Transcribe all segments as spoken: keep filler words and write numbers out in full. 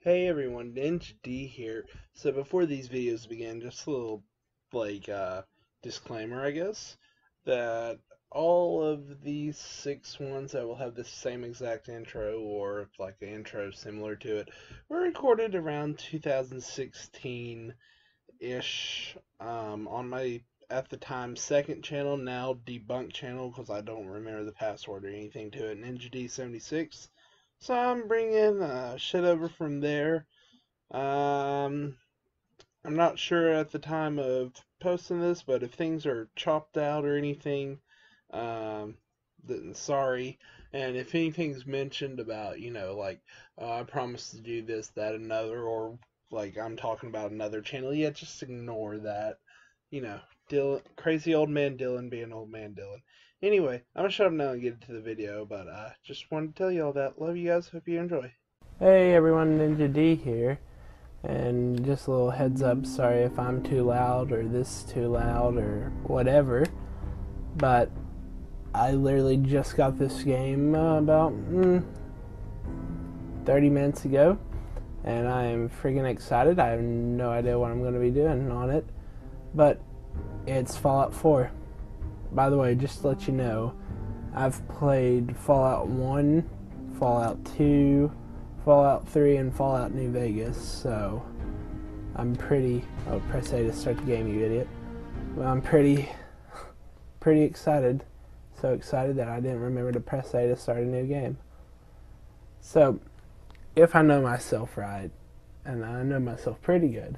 Hey everyone, Ninja D here. So before these videos begin, just a little like uh disclaimer, I guess, that all of these six ones that will have the same exact intro or like an intro similar to it were recorded around two thousand sixteen ish um on my at the time second channel, now debunked channel because I don't remember the password or anything to it, Ninja D seventy-six. So I'm bringing uh, shit over from there. Um, I'm not sure at the time of posting this, but if things are chopped out or anything, um, then sorry. And if anything's mentioned about, you know, like, uh, I promised to do this, that, another, or like I'm talking about another channel, yeah, just ignore that. You know, Dylan, crazy old man Dylan being old man Dylan. Anyway, I'm gonna shut up now and get into the video, but uh, just wanted to tell you all that. Love you guys. Hope you enjoy. Hey everyone, Ninja D here, and just a little heads up, sorry if I'm too loud or this too loud or whatever, but I literally just got this game uh, about mm, thirty minutes ago, and I am freaking excited. I have no idea what I'm going to be doing on it, but it's Fallout four. By the way, just to let you know, I've played Fallout one, Fallout two, Fallout three, and Fallout New Vegas, so I'm pretty... Oh, press A to start the game, you idiot. Well, I'm pretty, pretty excited. So excited that I didn't remember to press A to start a new game. So, if I know myself right, and I know myself pretty good,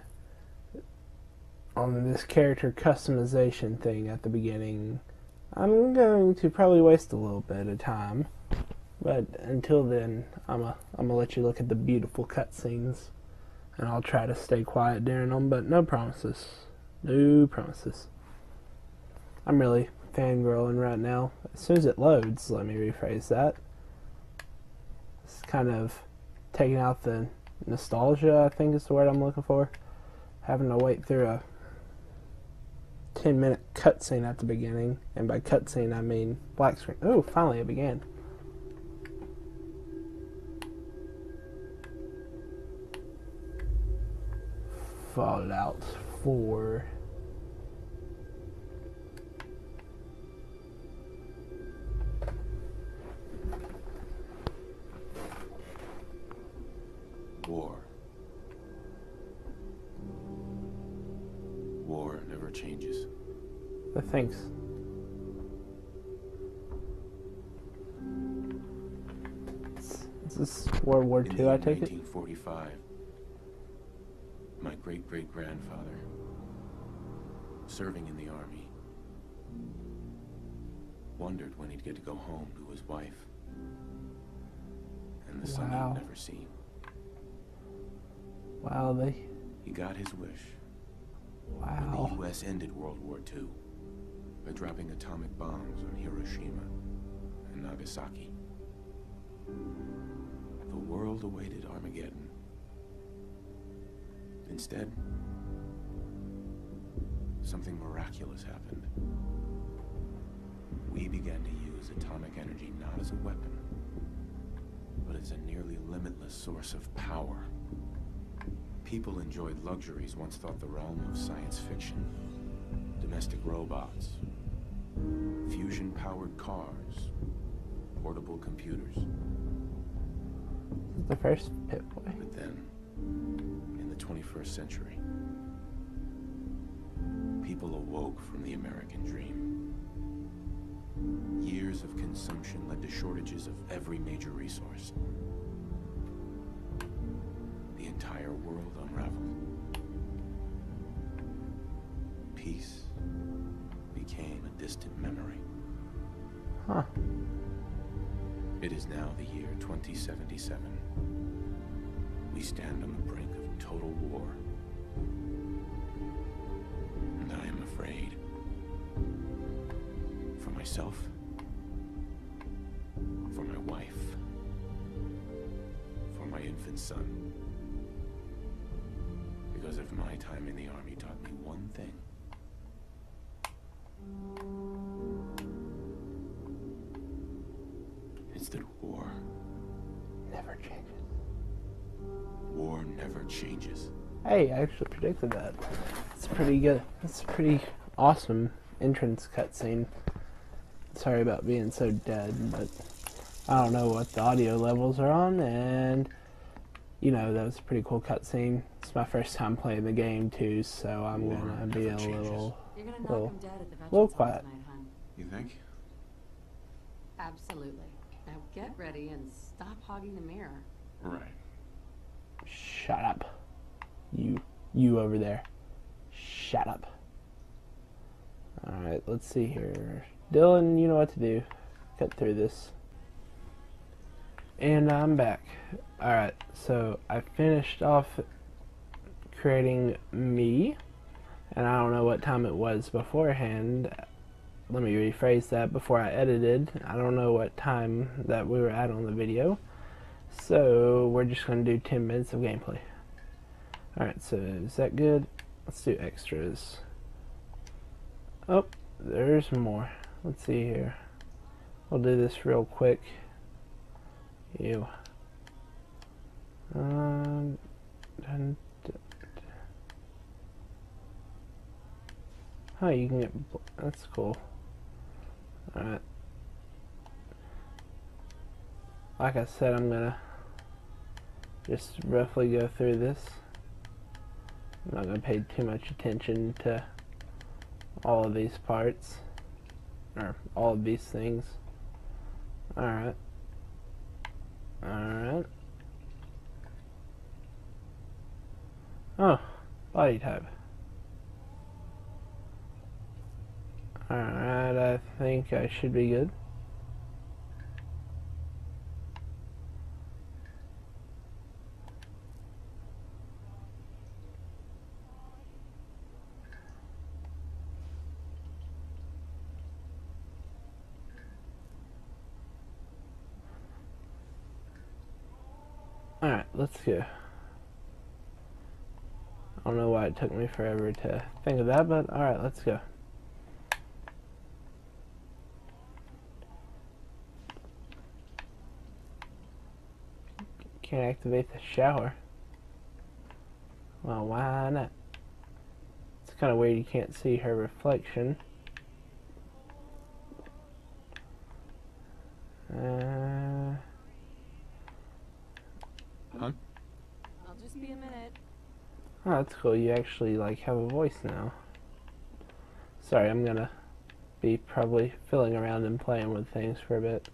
on this character customization thing at the beginning, I'm going to probably waste a little bit of time. But until then, I'm a, I'm gonna let you look at the beautiful cutscenes, and I'll try to stay quiet during them, but no promises. No promises. I'm really fangirling right now. As soon as it loads, let me rephrase that. It's kind of taking out the nostalgia, I think is the word I'm looking for. Having to wait through a ten minute cutscene at the beginning, and by cutscene I mean black screen. Oh, finally it began. Fallout four. War. War never changes. But thanks. Is, is this World War In Two, I the take year it? nineteen forty-five, my great-great-grandfather, serving in the army, wondered when he'd get to go home to his wife and the son Wow. he'd never seen. Wow, they... He got his wish when Wow. the U S ended World War Two by dropping atomic bombs on Hiroshima and Nagasaki. The world awaited Armageddon. Instead, something miraculous happened. We began to use atomic energy not as a weapon, but as a nearly limitless source of power. People enjoyed luxuries once thought the realm of science fiction. Domestic robots, fusion-powered cars, portable computers. This is the first Pip-Boy. But then, in the twenty-first century, people awoke from the American dream. Years of consumption led to shortages of every major resource. The entire world unraveled. Peace became a distant memory. Huh. It is now the year twenty seventy-seven. We stand on the brink of total war. And I am afraid. For myself. For my wife. For my infant son. Because if my time in the army taught me one thing, it's that war Never changes. War never changes. Hey, I actually predicted that. It's pretty good. It's a pretty awesome entrance cutscene. Sorry about being so dead, but I don't know what the audio levels are on, and you know, that was a pretty cool cutscene. It's my first time playing the game too, so I'm War gonna be a never changes. little, You're gonna knock little, him dead at the little Veterans Home quiet. tonight, hun. You think? Absolutely. Now get ready and stop hogging the mirror. Right. Shut up. You, you over there. Shut up. Alright, let's see here. Dylan, you know what to do. Cut through this. And I'm back. Alright, so I finished off creating me. And I don't know what time it was beforehand. Let me rephrase that. Before I edited, I don't know what time that we were at on the video. So we're just going to do ten minutes of gameplay. Alright, so is that good? Let's do extras. Oh, there's more. Let's see here. We'll do this real quick. Ew. Um, dun, dun, dun. Oh, you can get... That's cool. Alright. Like I said, I'm gonna just roughly go through this. I'm not gonna pay too much attention to all of these parts, or all of these things. Alright. Alright. Oh, body type. Alright, I think I should be good. Alright, let's go. I don't know why it took me forever to think of that, but alright, let's go. Can't activate the shower. Well, why not? It's kind of weird you can't see her reflection. Uh... Huh? I'll just be a minute. Oh, that's cool. You actually, like, have a voice now. Sorry, I'm gonna be probably fiddling around and playing with things for a bit.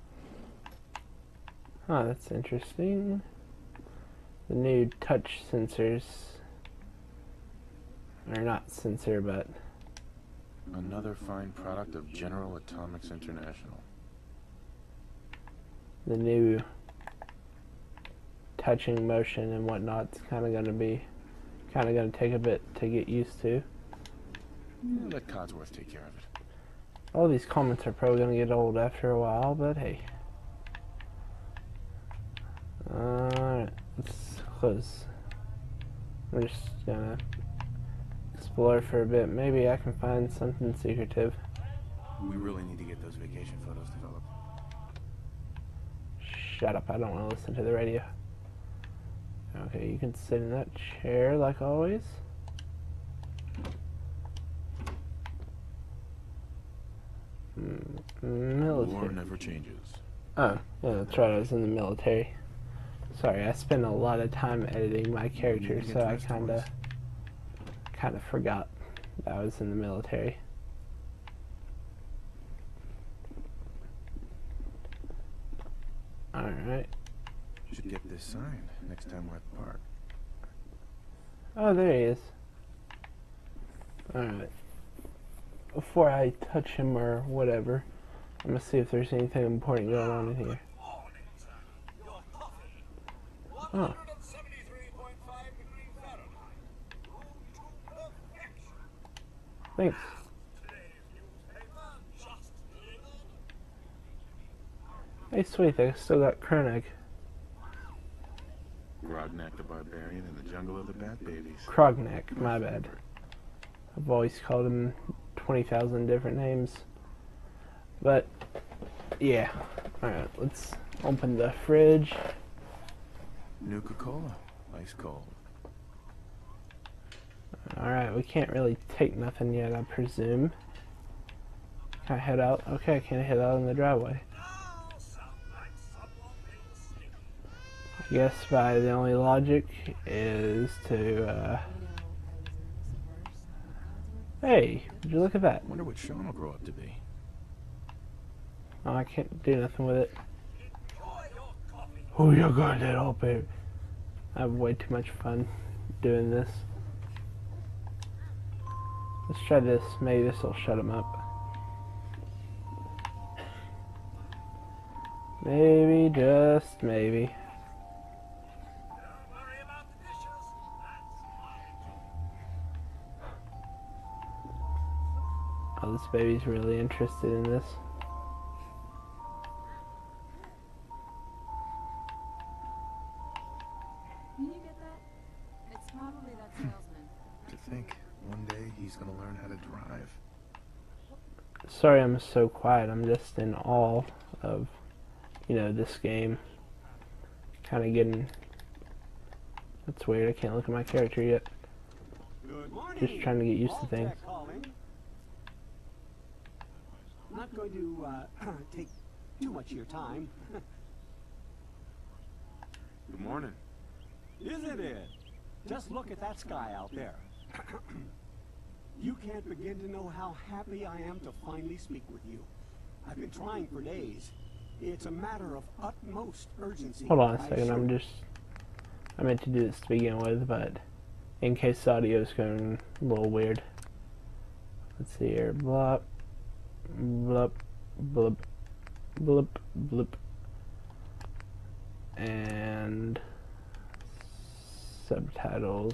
Oh, that's interesting. The new touch sensors. Or not sensor, but... Another fine product of General Atomics International. the new touching motion and whatnot's kind of going to be kind of going to take a bit to get used to. Yeah, let Codsworth take care of it. All these comments are probably going to get old after a while, but hey. Alright, let's close. I'm just gonna explore for a bit. Maybe I can find something secretive. We really need to get those vacation photos developed. Shut up, I don't want to listen to the radio. Okay, you can sit in that chair like always. Mm, military. War never changes. Oh, yeah, that's right, I was in the military. Sorry, I spent a lot of time editing my character, so I kinda kinda forgot that I was in the military. Alright. Should get this signed next time we're at the park. Oh, there he is. Alright. Before I touch him or whatever, I'm gonna see if there's anything important going on in here. Oh. Thanks. Hey, sweet, I still got Kronak. Grognak the Barbarian in the Jungle of the Bat Babies. Krognak, my bad. I've always called him twenty thousand different names. But, yeah. Alright, let's open the fridge. Nuka-Cola. Ice cold. Alright, we can't really take nothing yet, I presume. Can I head out? Okay, I can't head out in the driveway. I guess by the only logic is to, uh... Hey, would you look at that? Wonder what Sean will grow up to be. Oh, I can't do nothing with it. Oh, you're going to help it. I have way too much fun doing this. Let's try this. Maybe this will shut him up. Maybe, just maybe. Oh, this baby's really interested in this. Can you get that? It's probably that salesman. To think, one day he's gonna learn how to drive. Sorry I'm so quiet. I'm just in awe of, you know, this game. Kind of getting... That's weird. I can't look at my character yet. Good morning. Just trying to get used to things. Vault-Tec calling. I'm not going to uh, take too much of your time. Good morning. Isn't it? Just look at that sky out there. You can't begin to know how happy I am to finally speak with you. I've been trying for days. It's a matter of utmost urgency. Hold on a I second. assure I'm you. just... I meant to do this to begin with, but in case the audio is going a little weird. Let's see here. Blop. Blup. Blup. Blup. Blup. And... subtitles.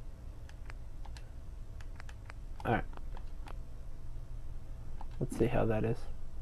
Alright. Let's see how that is.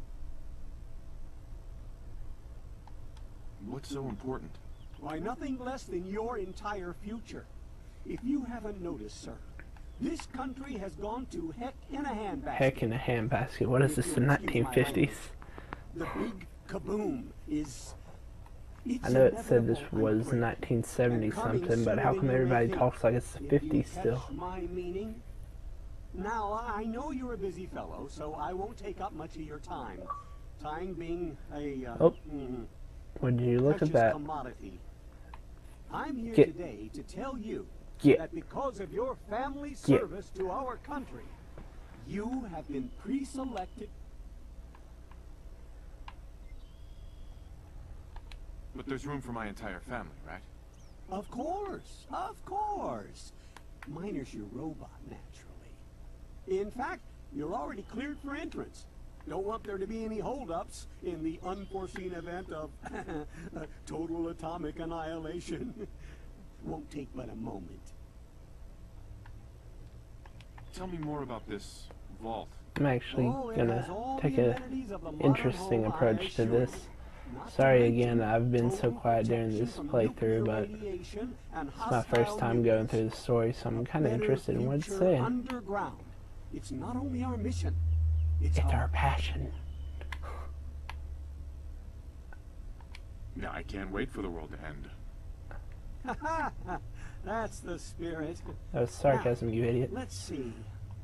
What's so important? Why, nothing less than your entire future. If you haven't noticed, sir, this country has gone to heck in a handbasket. Heck in a handbasket. What is this, the nineteen fifties? The big kaboom is... I know it said this was nineteen seventy something, but how come everybody talks like it's the fifties still? My meaning? Now, I know you're a busy fellow, so I won't take up much of your time. Time being a... Uh, Oh. mm, Would you look at precious that? commodity. I'm here Get- today to tell you Get. that because of your family Get. service to our country, you have been pre-selected. But there's room for my entire family, right? Of course, of course. Miner's your robot, naturally. In fact, you're already cleared for entrance. Don't want there to be any holdups in the unforeseen event of total atomic annihilation. Won't take but a moment. Tell me more about this vault. I'm actually Oh, it gonna has all take the a amenities of the modern interesting home, I approach to assure this. you. Not to Sorry mention again, I've been so total quiet during protection this from playthrough, nuclear but radiation and it's my first hostile time going mutants. through the story, so I'm kind of Better interested in what it's future saying. Underground. It's not only our mission, it's, It's our our passion. Yeah, I can't wait for the world to end. That's the spirit. That was sarcasm, you idiot. Let's see.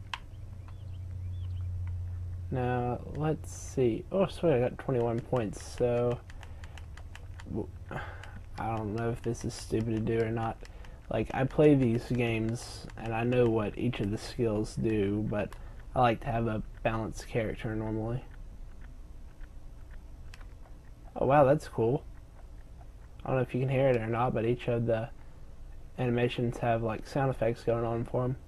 Now, let's see. Oh, sweet, I got twenty-one points, so... w- I don't know if this is stupid to do or not. Like, I play these games, and I know what each of the skills do, but I like to have a balanced character normally. Oh, wow, that's cool. I don't know if you can hear it or not, but each of the animations have, like, sound effects going on for them.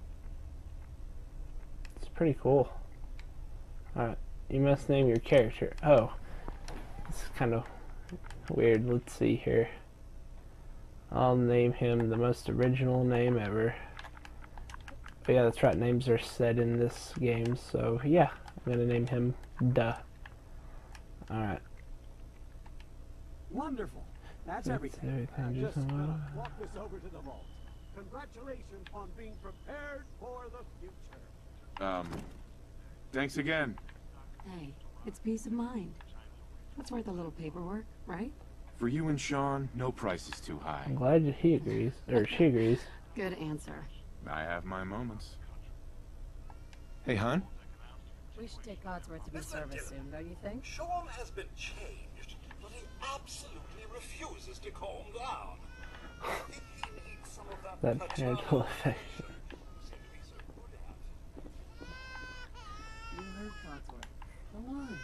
It's pretty cool. Alright, you must name your character. Oh, it's kind of weird. Let's see here. I'll name him the most original name ever. But yeah, that's right, names are set in this game, so yeah, I'm gonna name him Duh. Alright. Wonderful. That's That's everything. everything, Uh, just just a uh, while. walk this over to the vault. Congratulations on being prepared for the future. Um, thanks again. Hey, it's peace of mind. That's worth a little paperwork, right? For you and Sean, no price is too high. I'm glad that he agrees, or she agrees. Good answer. I have my moments. Hey, hon? We should take Codsworth to be serviced soon, don't you think? Sean has been changed, but he absolutely refuses to calm down. I think he needs some of that, That paternal parental affection. seem to be so good at. You heard Codsworth. Go on.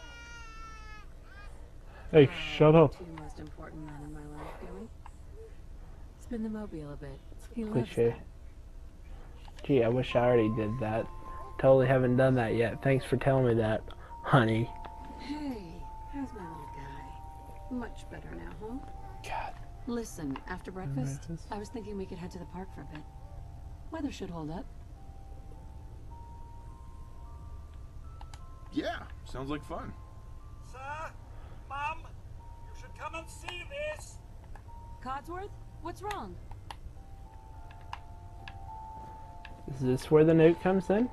Hey, Uh, shut up. Two most important men in my life, Billy. Spin the mobile a bit. He loves Cliche. that. Gee, I wish I already did that. Totally haven't done that yet. Thanks for telling me that, honey. Hey, how's my little guy? Much better now, huh? God. Listen, after breakfast, Breakfast? I was thinking we could head to the park for a bit. Weather should hold up. Yeah, sounds like fun. Sir, Mum, you should come and see this. Codsworth, what's wrong? Is this where the nuke comes in?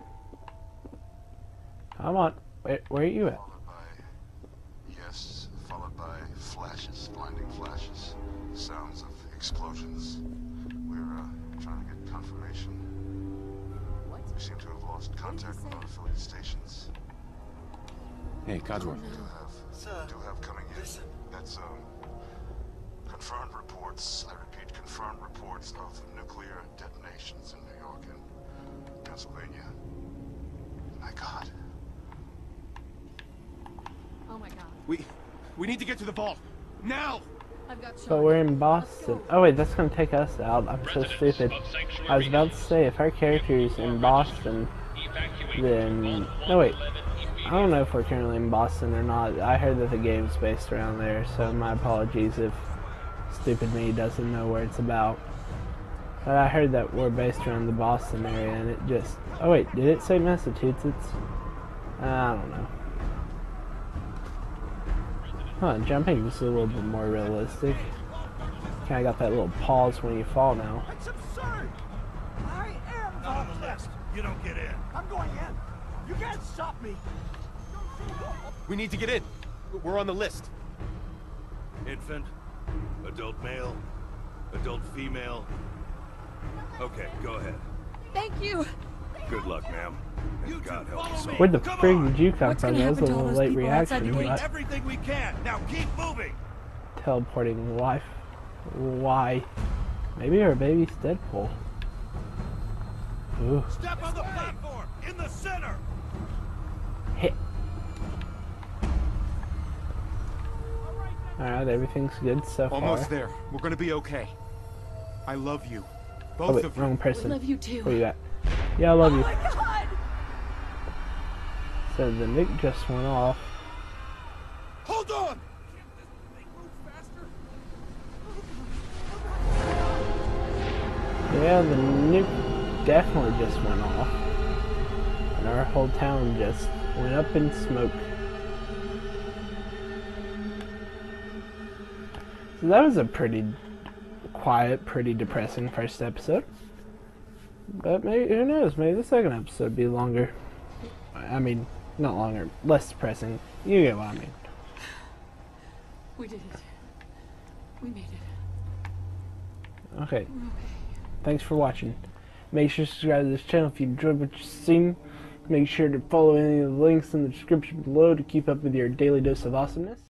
Come on. Where, where are you at? Followed by yes, followed by flashes, blinding flashes, sounds of explosions. We're uh, trying to get confirmation. What? We seem to have lost contact with our affiliate stations. Hey, Codsworth. We do have, Sir, do have coming in. listen. That's um confirmed reports. I repeat, confirmed reports of nuclear detonations in New York and Pennsylvania. My God. Oh my god. We... we need to get to the vault. Now! I've got Sean. But we're in Boston. Oh wait, that's gonna take us out. I'm so stupid. I was about to say, if our character's in Boston, then... No wait. I don't know if we're currently in Boston or not. I heard that the game's based around there, so my apologies if stupid me doesn't know where it's about. But I heard that we're based around the Boston area, and it just... Oh wait, did it say Massachusetts? I don't know. Huh, jumping is a little bit more realistic. Kinda got that little pause when you fall now. That's absurd! I am Not on the list. You don't get in. I'm going in. You can't stop me. We need to get in. We're on the list. Infant, adult male, adult female. Okay, go ahead. Thank you. Good luck, ma'am. And God help us all. Where the Come frig on. did you come What's from? gonna That was a happen to all little those late people outside reaction, the gate? but Everything we can. Now keep moving. teleporting wife. Why? Maybe her baby's Deadpool. Ooh. Step on the platform in the center. Hit. Alright, everything's good so far. Almost there. We're gonna be okay. I love you. Both Oh wait, of you. wrong We person. love you too. Where you at? Yeah, I love Oh you. my god! So the nuke just went off. Hold on. Yeah, the nuke definitely just went off. And our whole town just went up in smoke. So that was a pretty quiet, pretty depressing first episode. But maybe, who knows, maybe the second episode will be longer. I mean, not longer, less depressing. You get what I mean. We did it. We made it. Okay. Thanks for watching. Make sure to subscribe to this channel if you enjoyed what you've seen. Make sure to follow any of the links in the description below to keep up with your daily dose of awesomeness.